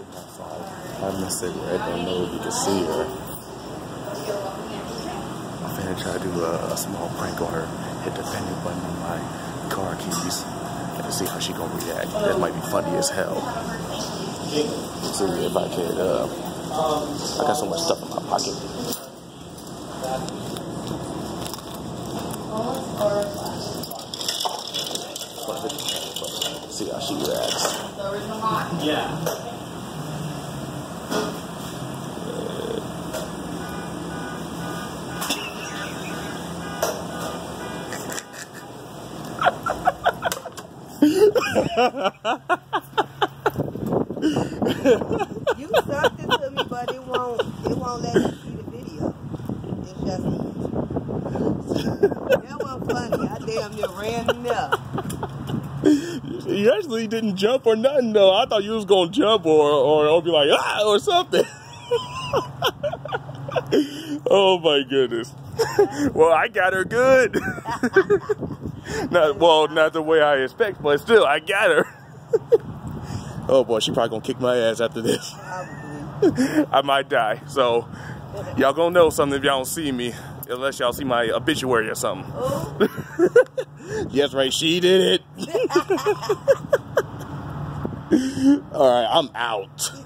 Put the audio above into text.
sitting outside having a cigarette and know if you can see her. I'm finna try to do a small prank on her. Hit the panic button on my car keys and see how she gonna react. That might be funny as hell. Let's see if I can. I got so much stuff in my pocket. See how she reacts. Yeah. You sucked it to me, but it won't let you see the video. It's just that was funny. I damn near ran in there. You actually didn't jump or nothing though. I thought you was gonna jump or be like ah or something. Oh my goodness. Well, I got her good. Not the way I expect, but still I got her. Oh boy, she probably gonna kick my ass after this. Probably. I might die. So y'all gonna know something if y'all don't see me, unless y'all see my obituary or something. Oh. Yes, right, she did it. All right, I'm out.